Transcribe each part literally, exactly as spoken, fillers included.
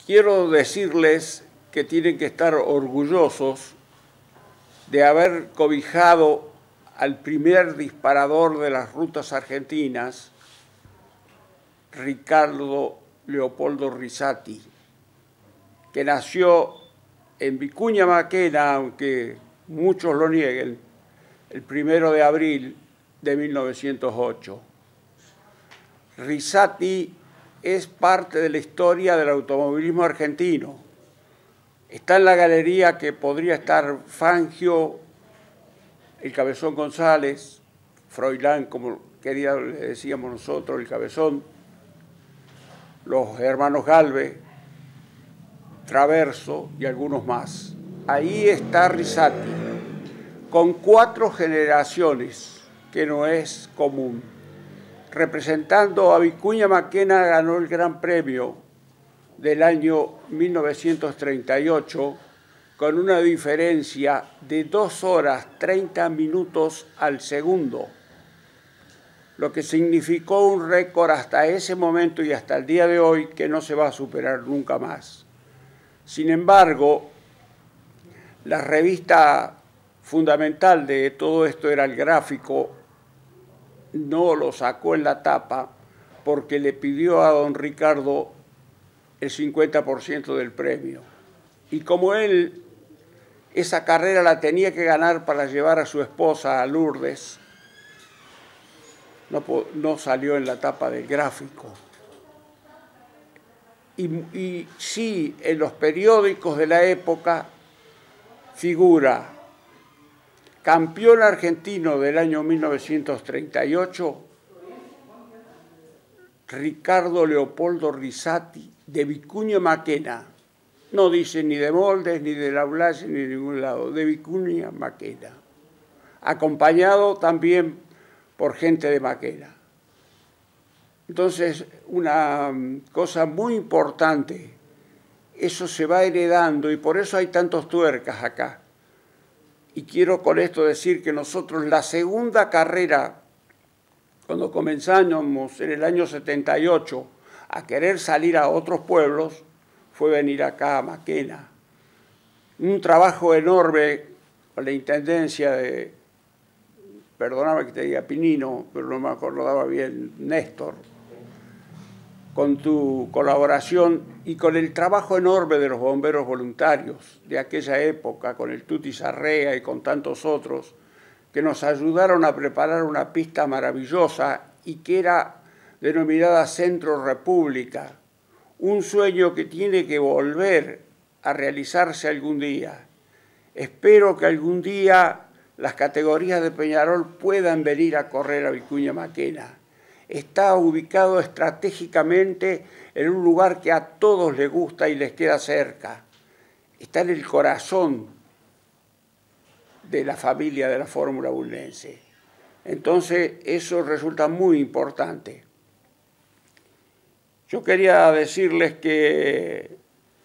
quiero decirles que tienen que estar orgullosos de haber cobijado al primer disparador de las rutas argentinas, Ricardo Leopoldo Rizzati, que nació en Vicuña Maquena, aunque muchos lo nieguen, el primero de abril de mil novecientos ocho. Rizzati es parte de la historia del automovilismo argentino. Está en la galería que podría estar Fangio, el Cabezón González, Froilán, como quería, le decíamos nosotros, el Cabezón, los hermanos Galvez, Traverso y algunos más. Ahí está Rizzati, con cuatro generaciones, que no es común. Representando a Vicuña Maquena, ganó el Gran Premio del año mil novecientos treinta y ocho con una diferencia de dos horas treinta minutos al segundo, lo que significó un récord hasta ese momento y hasta el día de hoy que no se va a superar nunca más. Sin embargo, la revista fundamental de todo esto era el Gráfico, no lo sacó en la tapa porque le pidió a don Ricardo el cincuenta por ciento del premio. Y como él esa carrera la tenía que ganar para llevar a su esposa a Lourdes, no, no salió en la tapa del Gráfico. Y, y sí, en los periódicos de la época figura campeón argentino del año mil novecientos treinta y ocho, Ricardo Leopoldo Rizzati, de Vicuña Maquena. No dice ni de Moldes, ni de La Blache, ni de ningún lado, de Vicuña Maquena. Acompañado también por gente de Maquena. Entonces, una cosa muy importante, eso se va heredando y por eso hay tantos tuercas acá. Y quiero con esto decir que nosotros la segunda carrera, cuando comenzamos en el año setenta y ocho a querer salir a otros pueblos, fue venir acá a Maquena. Un trabajo enorme con la intendencia de, perdóname que te diga Pinino, pero no me acordaba bien, Néstor, con tu colaboración y con el trabajo enorme de los bomberos voluntarios de aquella época, con el Tuti Sarrea y con tantos otros, que nos ayudaron a preparar una pista maravillosa y que era denominada Centro República, un sueño que tiene que volver a realizarse algún día. Espero que algún día las categorías de Peñarol puedan venir a correr a Vicuña Maquena. Está ubicado estratégicamente en un lugar que a todos les gusta y les queda cerca. Está en el corazón de la familia de la Fórmula Bulnense. Entonces, eso resulta muy importante. Yo quería decirles que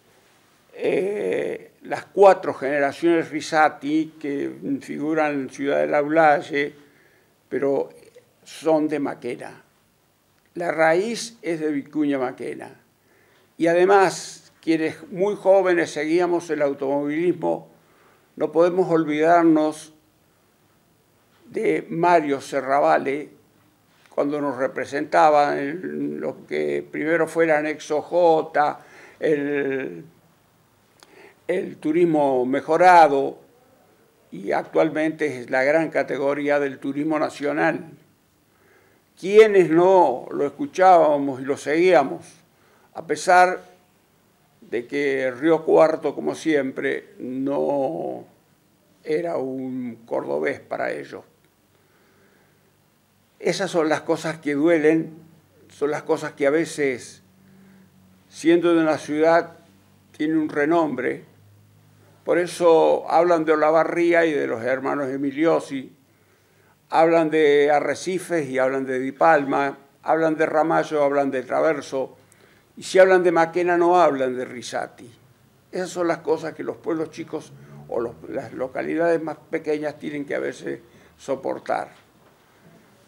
eh, las cuatro generaciones Rizzati, que figuran en Ciudad de La Blache, pero son de Maquena. La raíz es de Vicuña Maquena. Y además, quienes muy jóvenes seguíamos el automovilismo, no podemos olvidarnos de Mario Serravalle, cuando nos representaba en lo que primero fue el anexo J, el, el turismo mejorado, y actualmente es la gran categoría del turismo nacional. Quienes no lo escuchábamos y lo seguíamos, a pesar de que Río Cuarto, como siempre, no era un cordobés para ellos. Esas son las cosas que duelen, son las cosas que a veces, siendo de una ciudad, tienen un renombre. Por eso hablan de Olavarría y de los hermanos Emiliosi, hablan de Arrecifes y hablan de Di Palma, hablan de Ramallo, hablan de Traverso, y si hablan de Maquena no hablan de Rizzati. Esas son las cosas que los pueblos chicos o los, las localidades más pequeñas tienen que a veces soportar.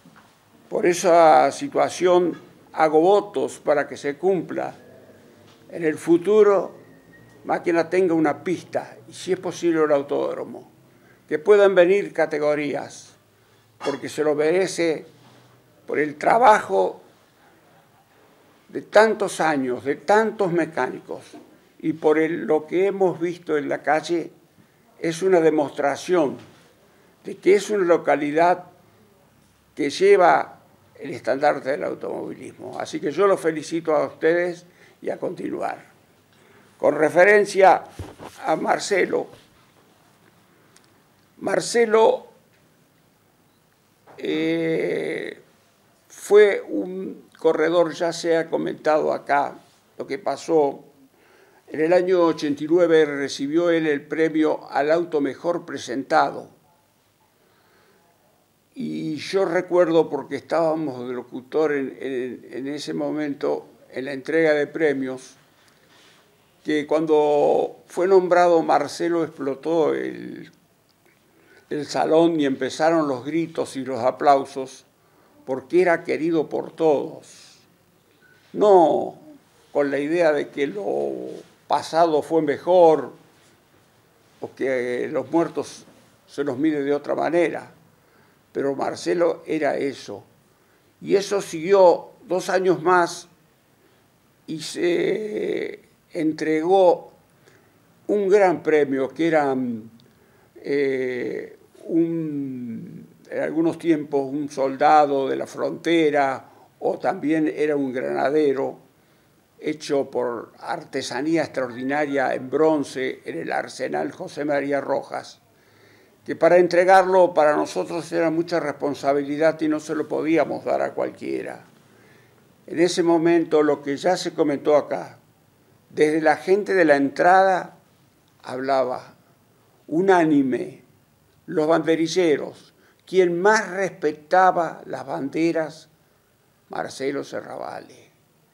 Por esa situación hago votos para que se cumpla en el futuro Máquina tenga una pista, y si es posible un autódromo, que puedan venir categorías, porque se lo merece por el trabajo de tantos años, de tantos mecánicos, y por el, lo que hemos visto en la calle, es una demostración de que es una localidad que lleva el estandarte del automovilismo. Así que yo los felicito a ustedes y a continuar. Con referencia a Marcelo, Marcelo eh, fue un corredor, ya se ha comentado acá lo que pasó. En el año ochenta y nueve recibió él el premio al auto mejor presentado. Y yo recuerdo, porque estábamos de locutor en, en, en ese momento, en la entrega de premios, que cuando fue nombrado Marcelo explotó el, el salón y empezaron los gritos y los aplausos, porque era querido por todos. No con la idea de que lo pasado fue mejor o que los muertos se los mide de otra manera, pero Marcelo era eso. Y eso siguió dos años más y se entregó un gran premio que era eh, un, en algunos tiempos un soldado de la frontera, o también era un granadero hecho por artesanía extraordinaria en bronce en el Arsenal José María Rojas, que para entregarlo para nosotros era mucha responsabilidad y no se lo podíamos dar a cualquiera. En ese momento, lo que ya se comentó acá, desde la gente de la entrada hablaba unánime, los banderilleros, quien más respetaba las banderas, Marcelo Serravalle.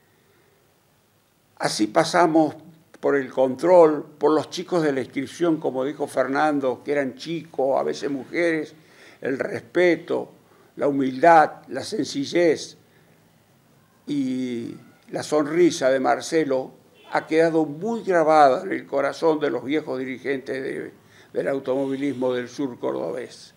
Así pasamos por el control, por los chicos de la inscripción, como dijo Fernando, que eran chicos, a veces mujeres, el respeto, la humildad, la sencillez y la sonrisa de Marcelo ha quedado muy grabada en el corazón de los viejos dirigentes de, del automovilismo del sur cordobés.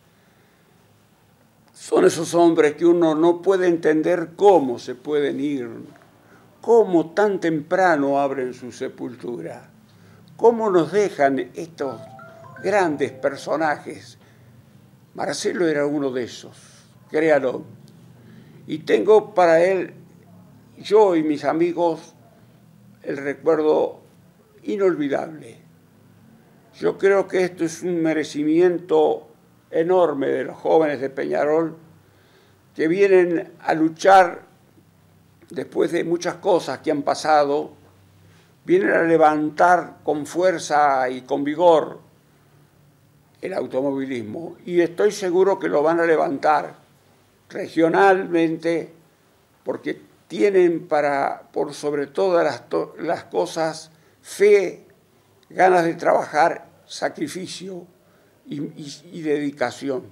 Son esos hombres que uno no puede entender cómo se pueden ir, cómo tan temprano abren su sepultura, cómo nos dejan estos grandes personajes. Marcelo era uno de esos, créalo. Y tengo para él, yo y mis amigos, el recuerdo inolvidable. Yo creo que esto es un merecimiento enorme de los jóvenes de Peñarol que vienen a luchar después de muchas cosas que han pasado, vienen a levantar con fuerza y con vigor el automovilismo. Y estoy seguro que lo van a levantar regionalmente porque tienen para, por sobre todas las, las cosas, fe, ganas de trabajar, sacrificio y, y, y dedicación.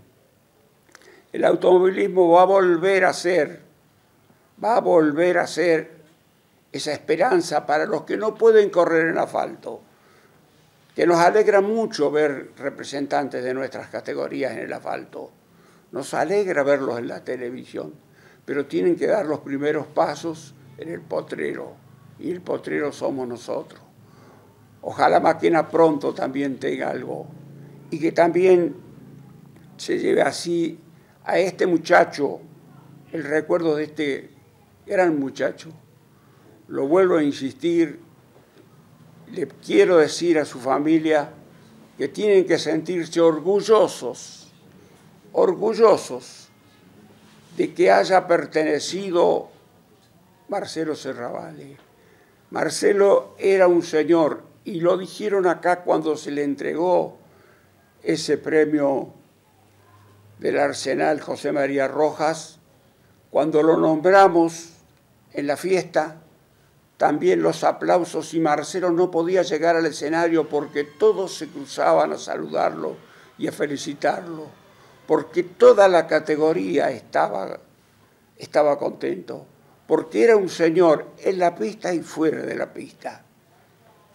El automovilismo va a volver a ser, va a volver a ser esa esperanza para los que no pueden correr en asfalto, que nos alegra mucho ver representantes de nuestras categorías en el asfalto. Nos alegra verlos en la televisión, pero tienen que dar los primeros pasos en el potrero, y el potrero somos nosotros. Ojalá Máquina pronto también tenga algo, y que también se lleve así a este muchacho, el recuerdo de este gran muchacho. Lo vuelvo a insistir, le quiero decir a su familia que tienen que sentirse orgullosos, orgullosos de que haya pertenecido Marcelo Serravalle. Marcelo era un señor, y lo dijeron acá cuando se le entregó ese premio del Arsenal José María Rojas, cuando lo nombramos en la fiesta, también los aplausos, y Marcelo no podía llegar al escenario porque todos se cruzaban a saludarlo y a felicitarlo, porque toda la categoría estaba, estaba contento, porque era un señor en la pista y fuera de la pista.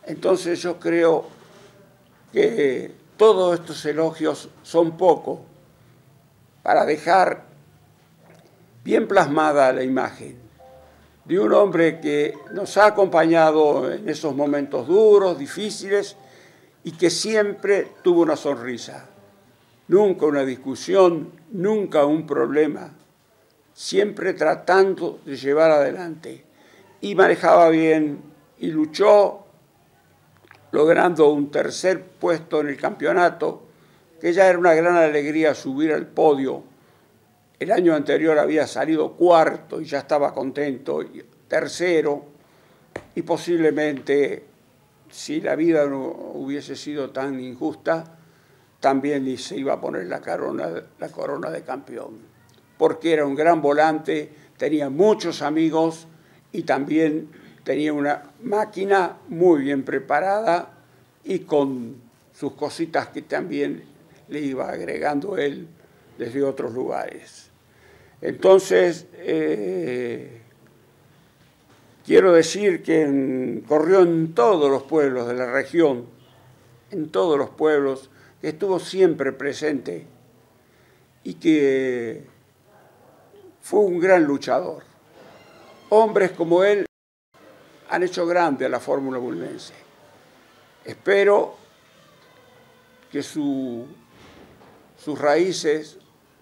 Entonces yo creo que todos estos elogios son pocos para dejar bien plasmada la imagen de un hombre que nos ha acompañado en esos momentos duros, difíciles, y que siempre tuvo una sonrisa. Nunca una discusión, nunca un problema, siempre tratando de llevar adelante. Y manejaba bien y luchó, logrando un tercer puesto en el campeonato, que ya era una gran alegría subir al podio. El año anterior había salido cuarto y ya estaba contento, y tercero, y posiblemente, si la vida no hubiese sido tan injusta, también se iba a poner la corona, la corona de campeón, porque era un gran volante, tenía muchos amigos y también tenía una máquina muy bien preparada y con sus cositas que también le iba agregando él desde otros lugares. Entonces, eh, quiero decir que en, corrió en todos los pueblos de la región, en todos los pueblos, que estuvo siempre presente y que fue un gran luchador. Hombres como él han hecho grande a la Fórmula Bulmense. Espero que su, sus raíces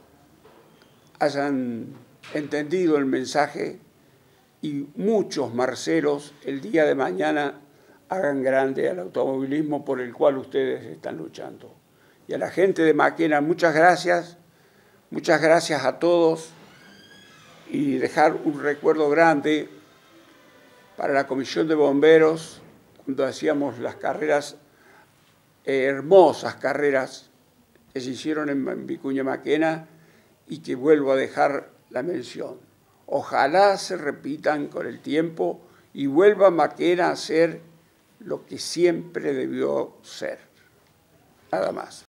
hayan entendido el mensaje y muchos marceros el día de mañana hagan grande al automovilismo por el cual ustedes están luchando. Y a la gente de Maquena, muchas gracias, muchas gracias a todos, y dejar un recuerdo grande para la Comisión de Bomberos, cuando hacíamos las carreras, eh, hermosas carreras que se hicieron en Vicuña Maquena, y que vuelvo a dejar la mención. Ojalá se repitan con el tiempo y vuelva Maquena a ser lo que siempre debió ser. Nada más.